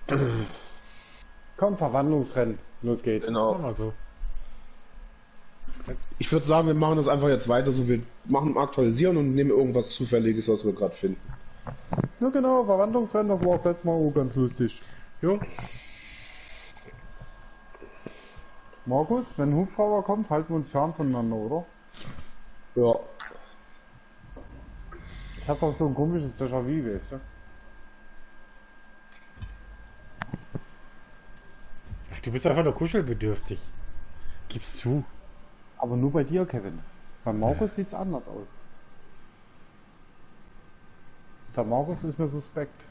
Komm, Verwandlungsrennen. Los geht's. Genau. Machen wir so. Ich würde sagen, wir machen das einfach jetzt weiter, so wir machen aktualisieren und nehmen irgendwas Zufälliges, was wir gerade finden. Ja genau, Verwandlungsrennen, das war das letzte Mal auch ganz lustig. Jo. Markus, wenn ein Hubschrauber kommt, halten wir uns fern voneinander, oder? Ja. Ich hab doch so ein komisches Déjà-vu, weißt du? Ach, du bist einfach nur kuschelbedürftig. Gib's zu. Aber nur bei dir, Kevin. Bei Markus sieht's anders aus. Der Markus ist mir suspekt.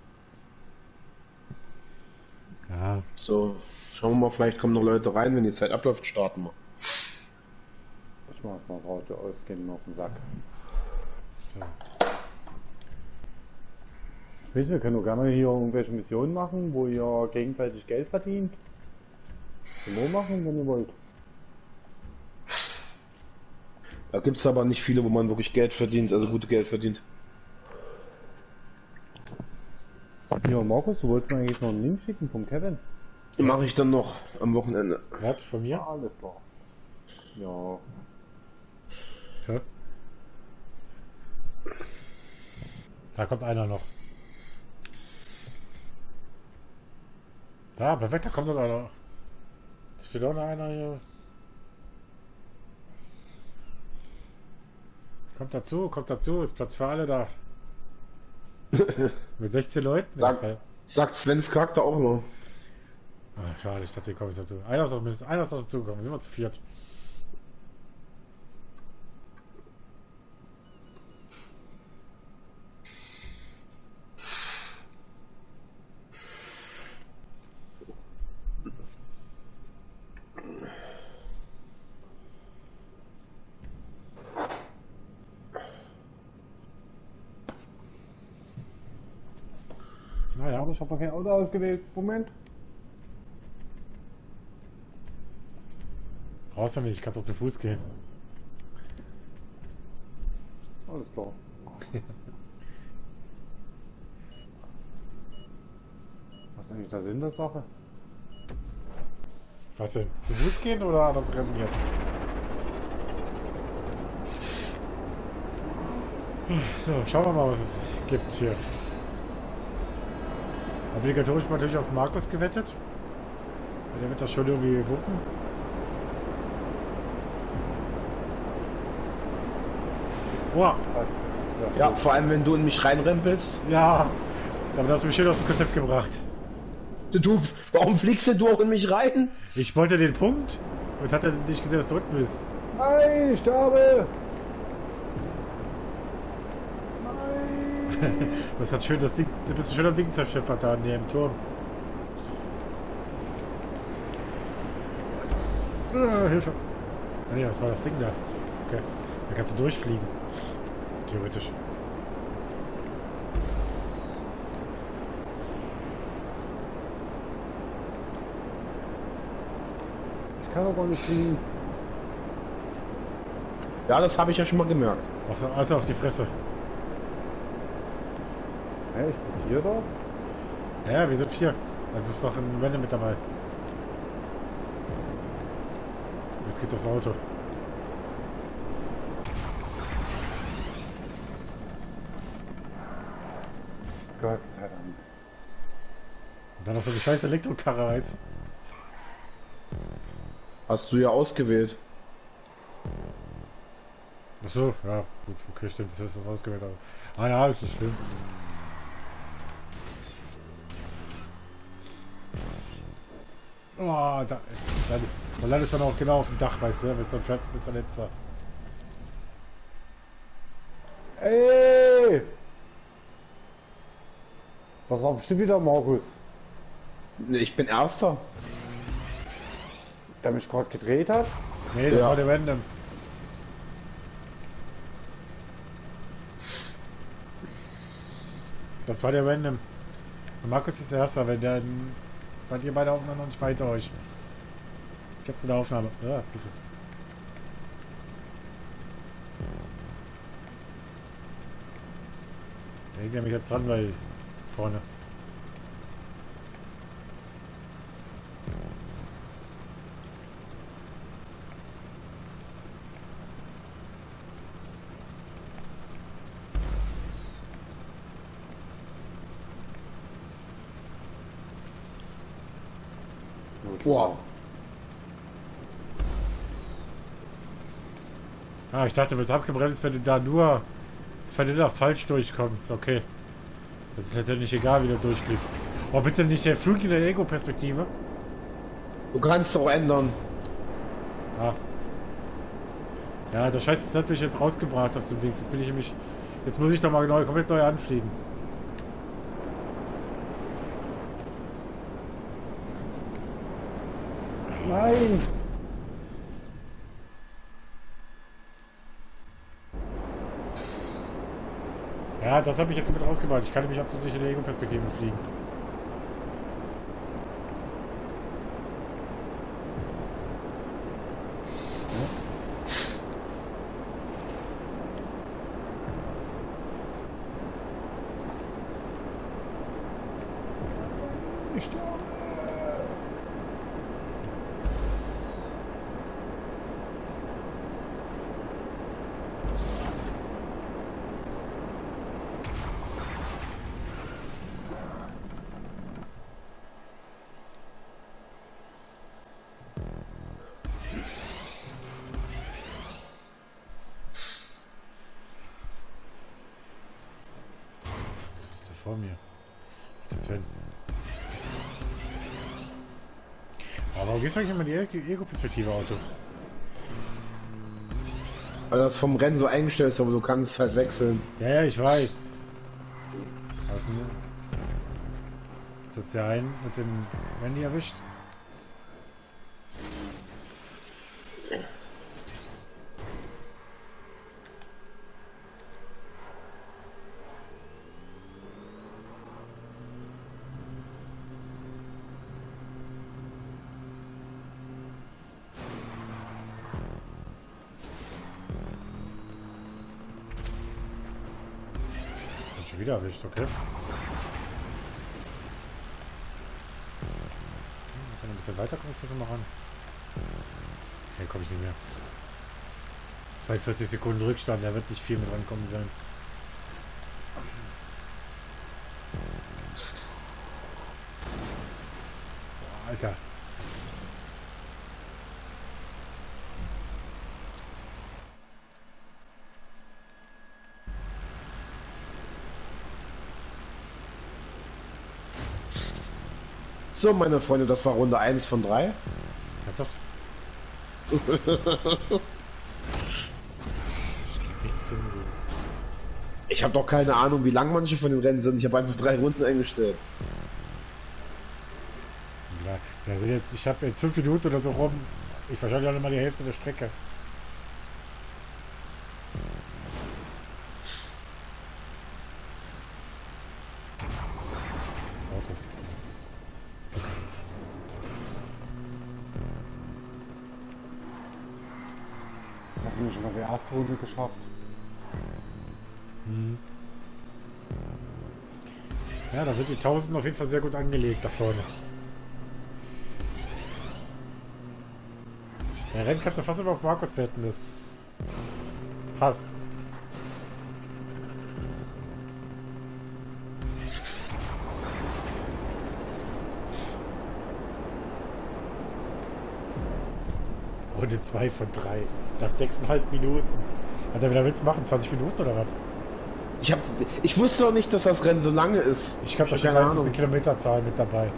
Ja. So, schauen wir mal, vielleicht kommen noch Leute rein, wenn die Zeit abläuft, starten wir. Ich mach erstmal das Radio aus, gehen auf den Sack. So. Ich weiß, wir können doch gerne hier irgendwelche Missionen machen, wo ihr gegenseitig Geld verdient. Können wir machen, wenn ihr wollt. Da gibt es aber nicht viele, wo man wirklich Geld verdient, also gute Geld verdient. Ja, Markus, du wolltest mir eigentlich noch einen Link schicken vom Kevin. Mache ich dann noch am Wochenende. Was? Von mir? Ja, alles klar. Ja. Ja. Da kommt einer noch. Da, perfekt, da kommt sogar noch. Da steht auch noch einer hier. Kommt dazu, ist Platz für alle da. Mit 16 Leuten? Sagt Svens Charakter auch immer. Ah, schade, ich dachte, hier komme ich dazu. Einer ist noch dazu gekommen, sind wir zu viert. Naja, Aber ich habe noch kein Auto ausgewählt. Moment. brauchst du nicht, kannst doch zu Fuß gehen. Alles klar. Was ist eigentlich der Sinn der Sache? Was denn? Zu Fuß gehen oder das Rennen jetzt? So, schauen wir mal, was es gibt hier. Obligatorisch natürlich auf Markus gewettet. Der wird das schon irgendwie wuppen. Boah. Ja, vor allem wenn du in mich reinrempelst. Ja, aber das hast du mich schön aus dem Konzept gebracht. Du, warum fliegst denn du auch in mich rein? Ich wollte den Punkt und hatte nicht gesehen, dass du unten bist. Nein, ich sterbe! Nein! Das hat schön das Ding, du bist schön am Ding zerscheppert da neben dem Turm. Hilfe! Ah, nee, was war das Ding da? Okay, da kannst du durchfliegen. Theoretisch. Ich kann doch gar nicht fliegen. Ja, das habe ich ja schon mal gemerkt. Also auf die Fresse. Hä, ich bin Vierter? Ja, wir sind 4. Also ist doch ein Wende mit dabei. Jetzt geht's aufs Auto. Gott sei Dank. Und dann noch so eine scheiß Elektrokarre als. Hast du ja ausgewählt. Achso, ja, gut, okay, stimmt, das ist das ausgewählt. Ah ja, ist nicht schlimm. Oh, da landest du dann auch genau auf dem Dach, weißt du, bis der letzte. Ey! Das war bestimmt wieder Markus, Nee, ich bin Erster. der mich gerade gedreht hat. Nee, das Ja. war der Random. Das war der Random. Und Markus ist der Erste, wenn der. Weil ihr beide Aufnahmen noch nicht weiter euch. Ich hab's in der Aufnahme. Ja, bitte. Da hängt er mich jetzt dran, weil. Vorne. Wow. Ah, ich dachte, du bist abgebremst, wenn du da falsch durchkommst. Okay. Das ist letztendlich egal, wie du durchfliegst. Oh, bitte nicht der Flug in der Ego-Perspektive. Du kannst es auch ändern. Ah. Ja, der Scheiß hat mich jetzt rausgebracht aus dem Ding. Jetzt bin ich nämlich. Jetzt muss ich doch mal komplett neu anfliegen. Nein! Ja, das habe ich jetzt mit rausgebracht. Ich kann nämlich absolut nicht in der Ego-Perspektive fliegen. Ich sterbe! Was ist da vor mir? Das werden. Aber warum gehst du eigentlich immer in die Ego-Perspektive, Auto? Weil das vom Rennen so eingestellt ist, aber du kannst halt wechseln. Ja, ja, ich weiß. Außen. Jetzt hat der einen mit dem Handy erwischt. Schon wieder erwischt, okay. Ich kann ein bisschen weiter kommen, ich muss mal ran. Hier komme ich nicht mehr. 42 Sekunden Rückstand, da wird nicht viel mit rankommen sein. Boah, Alter. So, meine Freunde, das war Runde 1 von 3. Ernsthaft? Nichts hin. Ich habe doch keine Ahnung, wie lang manche von den Rennen sind. Ich habe einfach 3 Runden eingestellt. Ja, also jetzt, ich habe jetzt 5 Minuten oder so rum. Ich wahrscheinlich auch noch mal die Hälfte der Strecke. Auto. Ich habe schon mal die erste Runde geschafft. Hm. Ja, da sind die 1000 auf jeden Fall sehr gut angelegt da vorne. Der Rennen kannst du fast immer auf Markus wetten, das passt. Runde 2 von 3. Nach 6,5 Minuten. Alter, wer willst du machen? 20 Minuten oder was? Ich wusste doch nicht, dass das Rennen so lange ist. Ich glaube, da hab steht keine meistens Ahnung. eine Kilometerzahl mit dabei.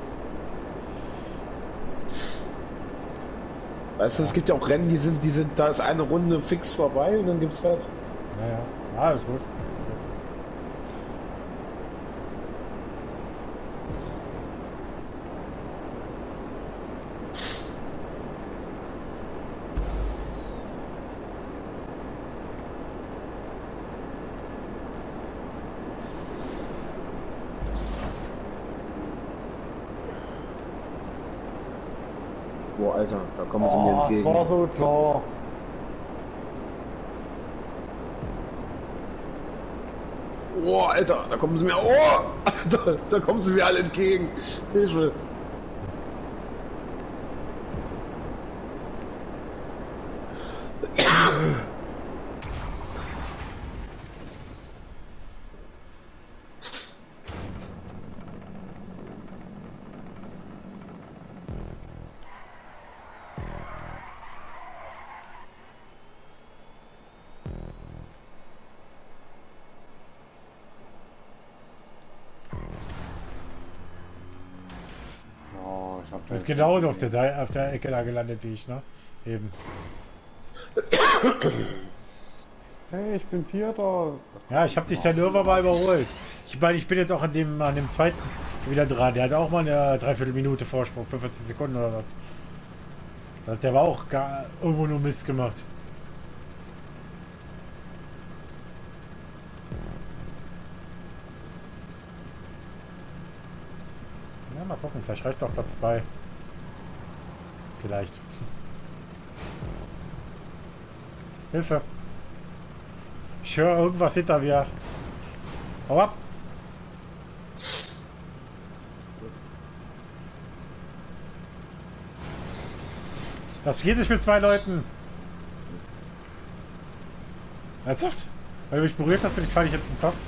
Weißt du, es gibt ja auch Rennen, da ist eine Runde fix vorbei und dann gibt's halt. Naja, alles gut. Boah, Alter, da kommen sie mir Oh, das entgegen. war so klar. Oh, Alter, da kommen sie mir. Oh, Alter, da kommen sie mir alle entgegen. Hilfe. ich hab's Du bist eigentlich genauso nicht auf der, auf der Ecke da gelandet wie ich, ne? Eben. Hey, ich bin Vierter. Ja, ich habe dich dann irgendwann mal überholt. Ich meine, ich bin jetzt auch an dem zweiten wieder dran. Der hat auch mal eine Dreiviertelminute Vorsprung, 45 Sekunden oder was. Der war auch irgendwo nur Mist gemacht. Ja, mal gucken, vielleicht reicht auch Platz 2. Vielleicht. Hilfe! Ich höre irgendwas hinter mir. Hau ab! Das geht nicht mit 2 Leuten. Ernsthaft? Weil du mich berührt hast, falle ich jetzt ins Fass.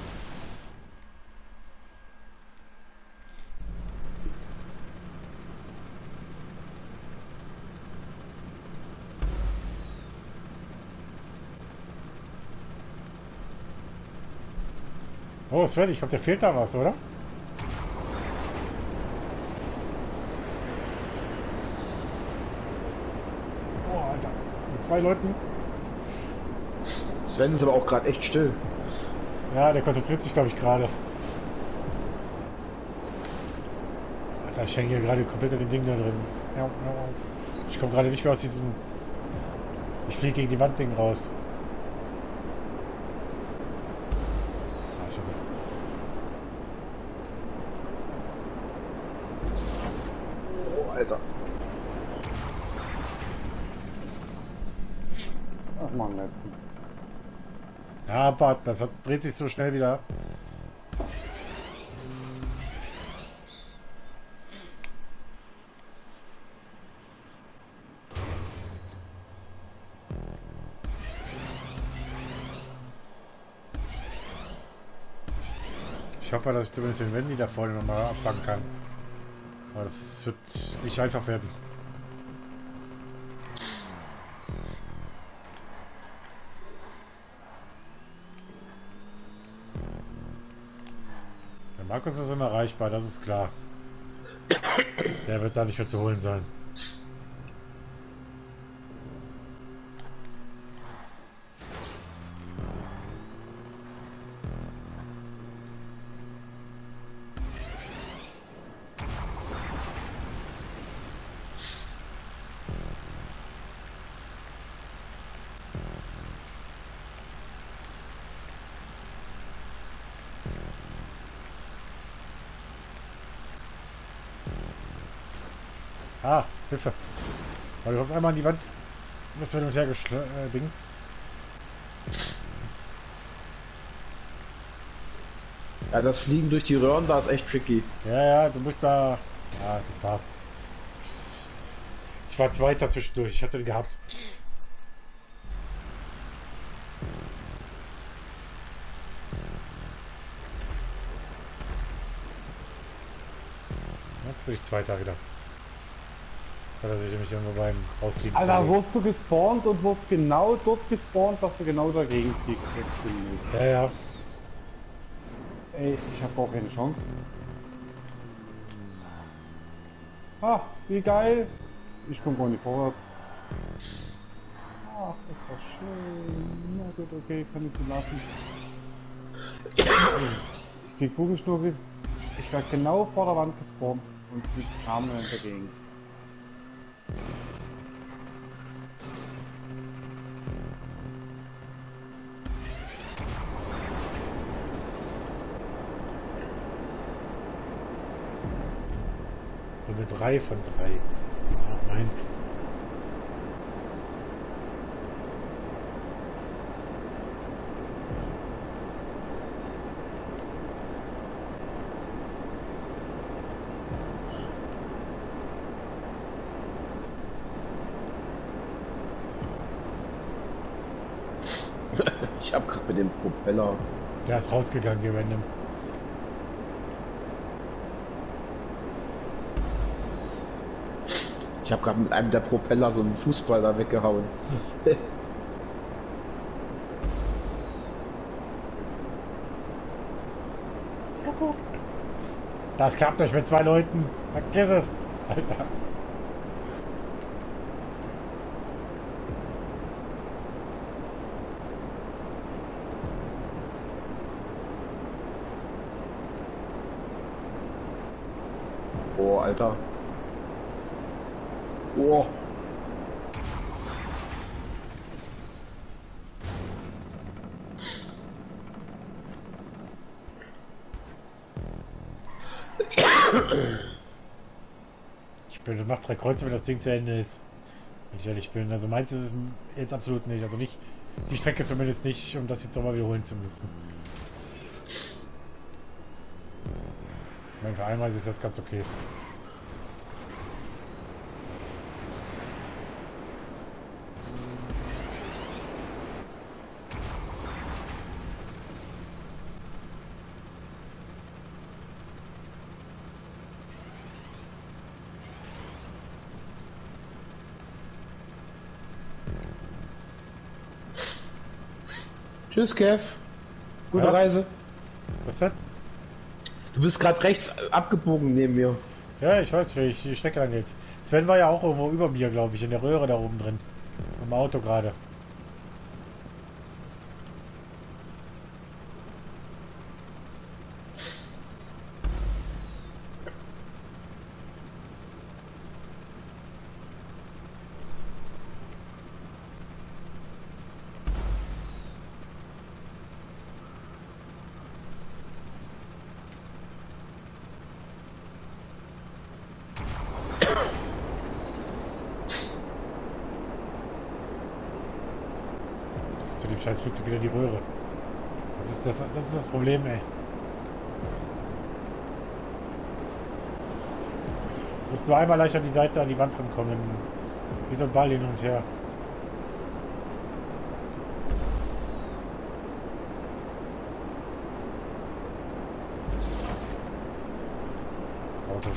Oh, Sven, ich glaube, der fehlt da was, oder? Oh, Alter. Mit 2 Leuten. Sven ist aber auch gerade echt still. Ja, der konzentriert sich, glaube ich, gerade. Alter, ich hänge hier gerade komplett an dem Ding da drin. Ja, ja. Ich komme gerade nicht mehr aus diesem... Ich fliege gegen die Wandding raus. Ah, scheiße. Oh, Alter. Ach man, letzten. Ja, abwarten, dreht sich so schnell wieder. Ich hoffe, dass ich zumindest den Wendy da vorne nochmal abfangen kann. Aber das wird nicht einfach werden. Der Markus ist unerreichbar, das ist klar. Der wird da nicht mehr zu holen sein. Ah, Hilfe. Aber du kommst einmal an die Wand. Du bist hin und her Dings. Ja, das Fliegen durch die Röhren, da ist echt tricky. Ja, ja, du musst da... Ja, das war's. Ich war Zweiter zwischendurch. Ich hatte den gehabt. Jetzt bin ich Zweiter wieder. Jetzt hat er sich nämlich irgendwo beim Rausfliegen Alter, zerlegt. wirst du gespawnt und wirst genau dort gespawnt, dass du genau dagegen fliegst, was Sinn ist. Ja, ja. Ey, ich habe auch keine Chance. Ah, wie geil! Ich komme gar nicht vorwärts. Ach, ist das schön. Na gut, okay, kann ich so lassen. Ich krieg Kugelschnurri. Ich werde genau vor der Wand gespawnt und flieg permanent dagegen. Runde 3 von 3. Ah, nein. Ich hab gerade mit dem Propeller. Der ist rausgegangen, hier random. Ich hab gerade mit einem der Propeller so einen Fußball da weggehauen. Das klappt euch mit 2 Leuten. Vergiss es. Alter. Oh, Alter. Oh. Ich bin, mach 3 Kreuze, wenn das Ding zu Ende ist. Wenn ich ehrlich bin. Also meins ist es jetzt absolut nicht. Also nicht die Strecke zumindest nicht, um das jetzt nochmal wiederholen zu müssen. Ich meine, für einmal ist es jetzt ganz okay. Tschüss, Kev. Gute Ja. Reise. Was denn? Du bist gerade rechts abgebogen neben mir. Ja, ich weiß, wie die Strecke lang geht. Sven war ja auch irgendwo über mir, glaube ich, in der Röhre da oben drin. Im Auto gerade. Für den Scheiß Flugzeug wieder die Röhre. Das ist das Problem, ey. Du musst nur einmal leicht an die Seite, an die Wand rankommen. Wie so ein Ball hin und her. Auto.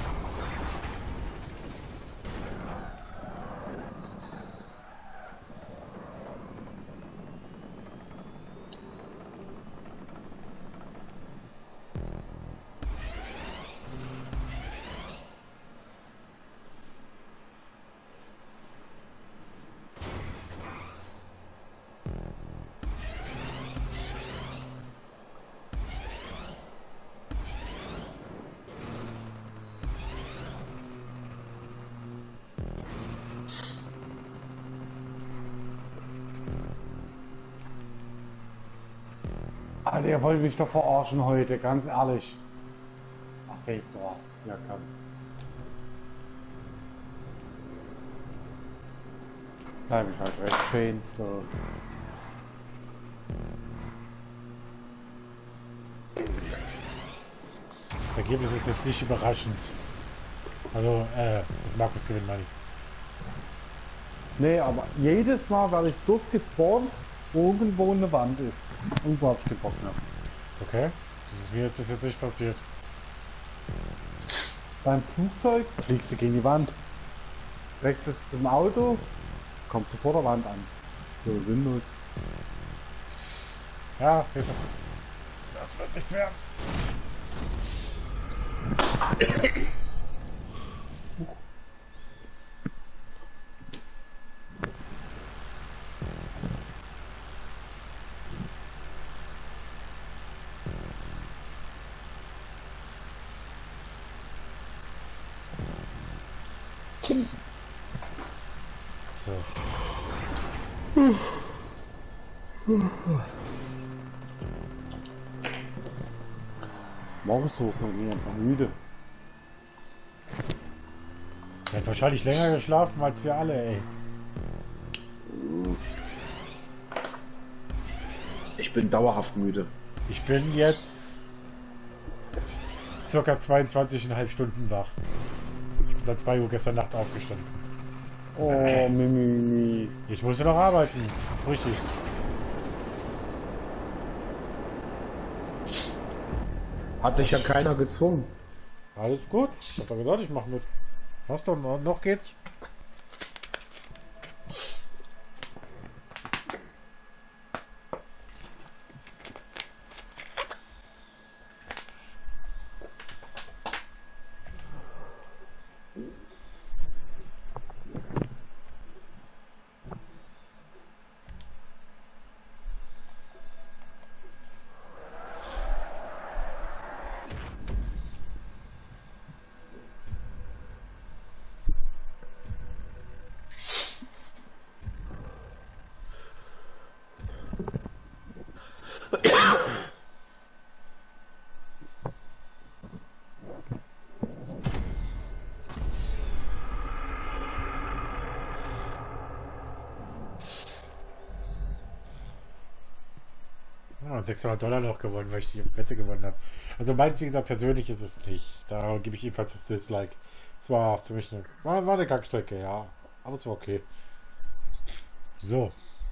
Alter, ihr wollt mich doch verarschen heute, ganz ehrlich. Ach, weißt du was? Ja, komm. Bleib ich halt recht schön, so. Das Ergebnis ist jetzt nicht überraschend. Also, Markus gewinnt, meine ich. Nee, aber jedes Mal werde ich dort gespawnt, wo irgendwo eine Wand ist. Irgendwo hab ich keinen Bock mehr. Okay. Das ist mir jetzt bis jetzt nicht passiert. Beim Flugzeug fliegst du gegen die Wand. Wechselst zum Auto, kommst du vor der Wand an. So sinnlos. Ja, Hilfe. Das wird nichts werden. So. Morgens so ist noch nie einfach müde. Er hat wahrscheinlich länger geschlafen als wir alle, ey. Ich bin dauerhaft müde. Ich bin jetzt circa 22,5 Stunden wach. Ich bin seit 2 Uhr gestern Nacht aufgestanden. Oh, Mimi. Ich musste noch arbeiten. Richtig. Hat dich ja keiner gezwungen. Alles gut. Ich hab doch gesagt, ich mach mit. Was doch noch geht's? Ja, und $600 noch gewonnen, weil ich die Wette gewonnen habe. Also meins, wie gesagt, persönlich ist es nicht. Da gebe ich ebenfalls das Dislike. Es war für mich war eine Kackstrecke, ja. Aber es war okay. So.